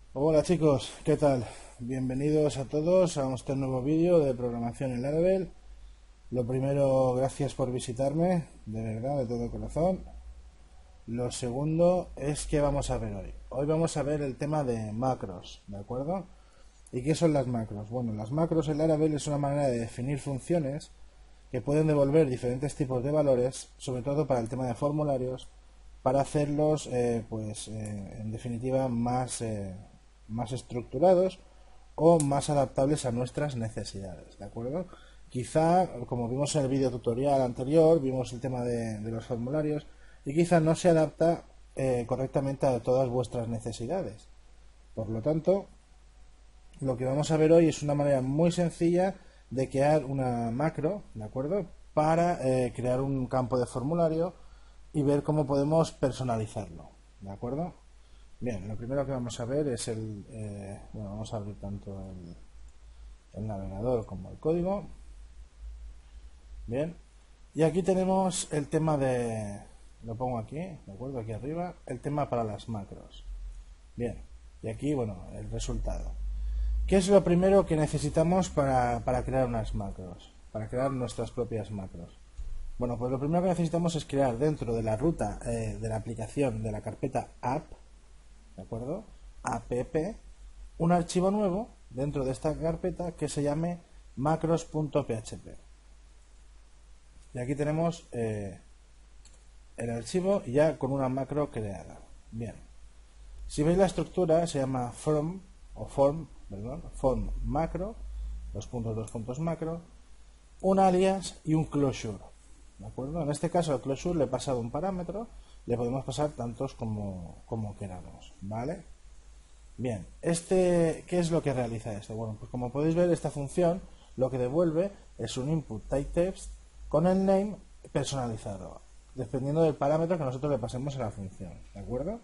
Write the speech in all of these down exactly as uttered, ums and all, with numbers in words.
Hola chicos, ¿qué tal? Bienvenidos a todos a este nuevo vídeo de programación en Laravel. Lo primero, gracias por visitarme, de verdad, de todo corazón. Lo segundo es que vamos a ver hoy. Hoy vamos a ver el tema de macros, ¿de acuerdo? ¿Y qué son las macros? Bueno, las macros en Laravel es una manera de definir funciones que pueden devolver diferentes tipos de valores, sobre todo para el tema de formularios, para hacerlos, eh, pues, eh, en definitiva, más, eh, más estructurados o más adaptables a nuestras necesidades, ¿de acuerdo? Quizá, como vimos en el vídeo tutorial anterior, vimos el tema de, de los formularios y quizá no se adapta eh, correctamente a todas vuestras necesidades. Por lo tanto, lo que vamos a ver hoy es una manera muy sencilla de crear una macro, ¿de acuerdo? Para eh, crear un campo de formulario y ver cómo podemos personalizarlo, ¿de acuerdo? Bien, lo primero que vamos a ver es el... Eh, bueno, vamos a abrir tanto el, el navegador como el código. Bien, y aquí tenemos el tema de... Lo pongo aquí, ¿de acuerdo? Aquí arriba, el tema para las macros. Bien, y aquí, bueno, el resultado. ¿Qué es lo primero que necesitamos para, para crear unas macros? Para crear nuestras propias macros. Bueno, pues lo primero que necesitamos es crear dentro de la ruta eh, de la aplicación de la carpeta app, ¿de acuerdo? App, un archivo nuevo dentro de esta carpeta que se llame macros.php. Y aquí tenemos eh, el archivo ya con una macro creada. Bien. Si veis la estructura se llama from o form, perdón, form macro, dos puntos, dos puntos macro, un alias y un closure. ¿De acuerdo? En este caso al closure le he pasado un parámetro, le podemos pasar tantos como, como queramos, ¿vale? Bien, este, ¿qué es lo que realiza esto? Bueno, pues como podéis ver, esta función lo que devuelve es un input type text con el name personalizado, dependiendo del parámetro que nosotros le pasemos a la función, ¿de acuerdo?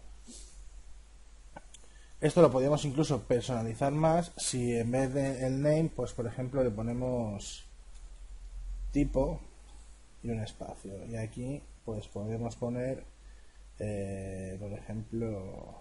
Esto lo podríamos incluso personalizar más si en vez de el name, pues por ejemplo le ponemos tipo y un espacio. Y aquí pues podemos poner, eh, por ejemplo,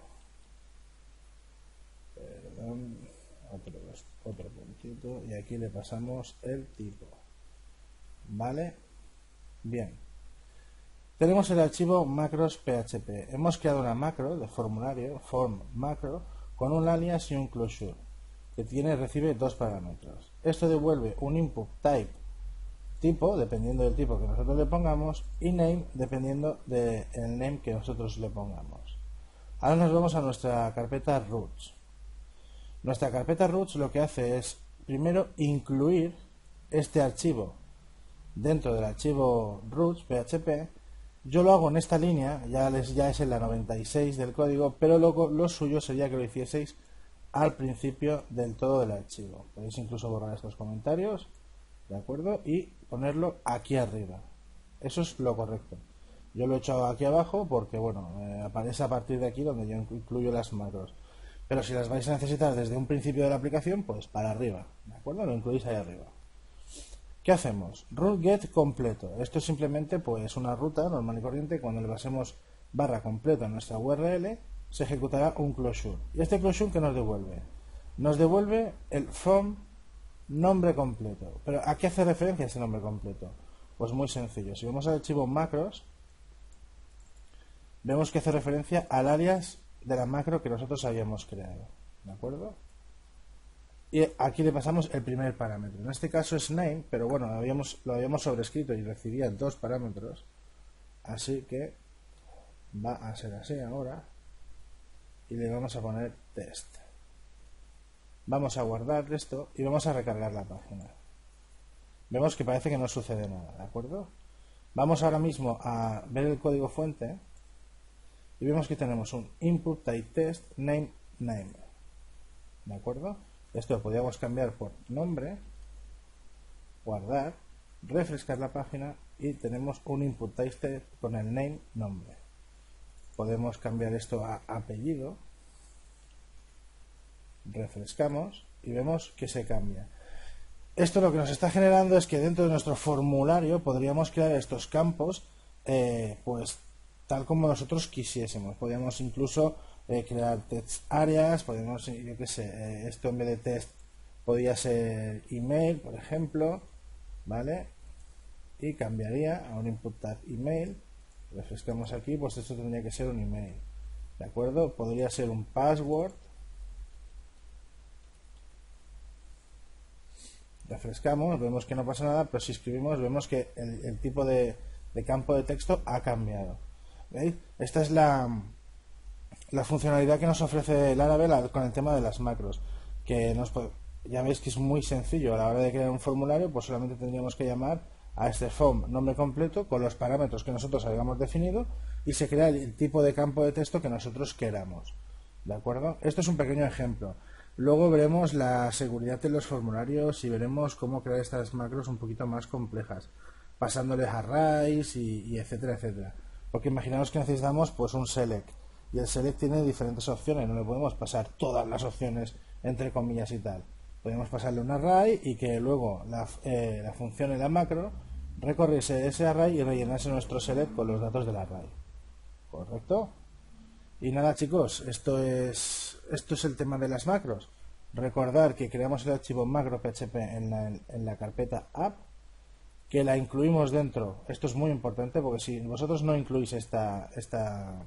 perdón, otro, otro puntito y aquí le pasamos el tipo. ¿Vale? Bien. Tenemos el archivo macros.php. Hemos creado una macro de formulario, form macro, con un alias y un closure, que tiene, recibe dos parámetros. Esto devuelve un input type tipo, dependiendo del tipo que nosotros le pongamos, y name, dependiendo del name que nosotros le pongamos. Ahora nos vamos a nuestra carpeta roots. Nuestra carpeta roots lo que hace es, primero, incluir este archivo dentro del archivo roots.php. Yo lo hago en esta línea, ya, les, ya es en la noventa y seis del código, pero luego lo suyo sería que lo hicieseis al principio del todo del archivo. Podéis incluso borrar estos comentarios, ¿de acuerdo? Y ponerlo aquí arriba. Eso es lo correcto. Yo lo he hecho aquí abajo porque, bueno, eh, aparece a partir de aquí donde yo incluyo las macros. Pero si las vais a necesitar desde un principio de la aplicación, pues para arriba, ¿de acuerdo? Lo incluís ahí arriba. ¿Qué hacemos? Root get completo. Esto es simplemente pues una ruta normal y corriente. Cuando le pasemos barra completo a nuestra U R L, se ejecutará un closure. ¿Y este closure qué nos devuelve? Nos devuelve el from nombre completo. ¿Pero a qué hace referencia ese nombre completo? Pues muy sencillo. Si vamos al archivo macros, vemos que hace referencia al alias de la macro que nosotros habíamos creado. ¿De acuerdo? Y aquí le pasamos el primer parámetro. En este caso es name, pero bueno, lo habíamos, lo habíamos sobrescrito y recibía dos parámetros. Así que va a ser así ahora. Y le vamos a poner test. Vamos a guardar esto y vamos a recargar la página. Vemos que parece que no sucede nada, ¿de acuerdo? Vamos ahora mismo a ver el código fuente y vemos que tenemos un input type test name name. ¿De acuerdo? Esto lo podríamos cambiar por nombre, guardar, refrescar la página y tenemos un input type test con el name nombre. Podemos cambiar esto a apellido, refrescamos y vemos que se cambia. Esto lo que nos está generando es que dentro de nuestro formulario podríamos crear estos campos eh, pues tal como nosotros quisiésemos. Podríamos incluso eh, crear text áreas, podemos, yo qué sé, eh, esto en vez de test podría ser email, por ejemplo, ¿vale? Y cambiaría a un input tag email. Refrescamos aquí, pues esto tendría que ser un email, ¿de acuerdo? Podría ser un password. Refrescamos, vemos que no pasa nada, pero si escribimos vemos que el, el tipo de, de campo de texto ha cambiado. ¿Veis? Esta es la, la funcionalidad que nos ofrece Laravel con el tema de las macros, que nos, ya veis que es muy sencillo. A la hora de crear un formulario, pues solamente tendríamos que llamar a este form nombre completo con los parámetros que nosotros hayamos definido y se crea el, el tipo de campo de texto que nosotros queramos. ¿De acuerdo? Esto es un pequeño ejemplo. Luego veremos la seguridad de los formularios y veremos cómo crear estas macros un poquito más complejas, pasándoles arrays y, y etcétera, etcétera. Porque imaginaos que necesitamos pues un select y el select tiene diferentes opciones, no le podemos pasar todas las opciones entre comillas y tal. Podemos pasarle un array y que luego la, eh, la función en la macro recorriese ese array y rellenase nuestro select con los datos del array. ¿Correcto? Y nada, chicos, esto es esto es el tema de las macros. Recordar que creamos el archivo macro.php en la, en la carpeta app, que la incluimos dentro. Esto es muy importante porque si vosotros no incluís esta, esta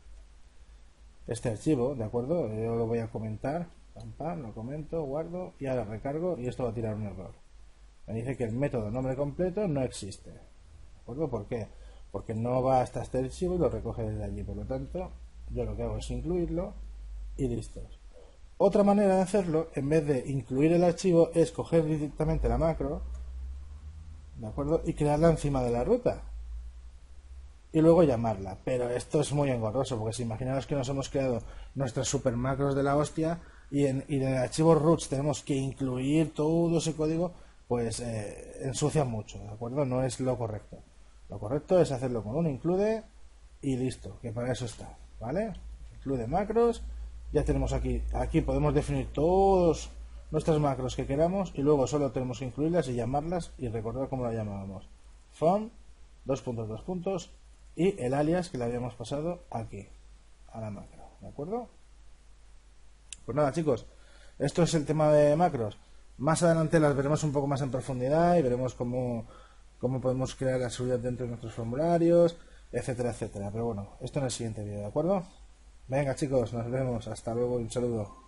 este archivo, ¿de acuerdo? Yo lo voy a comentar, pam, pam, lo comento, guardo y ahora recargo y esto va a tirar un error. Me dice que el método nombre completo no existe. ¿De acuerdo? ¿Por qué? Porque no va hasta este archivo y lo recoge desde allí. Por lo tanto, yo lo que hago es incluirlo y listo. Otra manera de hacerlo, en vez de incluir el archivo, es coger directamente la macro, ¿de acuerdo? Y crearla encima de la ruta. Y luego llamarla. Pero esto es muy engorroso, porque si imaginaos que nos hemos creado nuestras super macros de la hostia y en, y en el archivo roots tenemos que incluir todo ese código, pues eh, ensucia mucho, ¿de acuerdo? No es lo correcto. Lo correcto es hacerlo con un include y listo, que para eso está, ¿vale? Include macros, ya tenemos aquí, aquí podemos definir todas nuestras macros que queramos y luego solo tenemos que incluirlas y llamarlas y recordar cómo la llamábamos. From, dos puntos, dos puntos y el alias que le habíamos pasado aquí, a la macro, ¿de acuerdo? Pues nada, chicos, esto es el tema de macros. Más adelante las veremos un poco más en profundidad y veremos cómo, cómo podemos crear la seguridad dentro de nuestros formularios, etcétera, etcétera. Pero bueno, esto en el siguiente vídeo, ¿de acuerdo? Venga, chicos, nos vemos. Hasta luego y un saludo.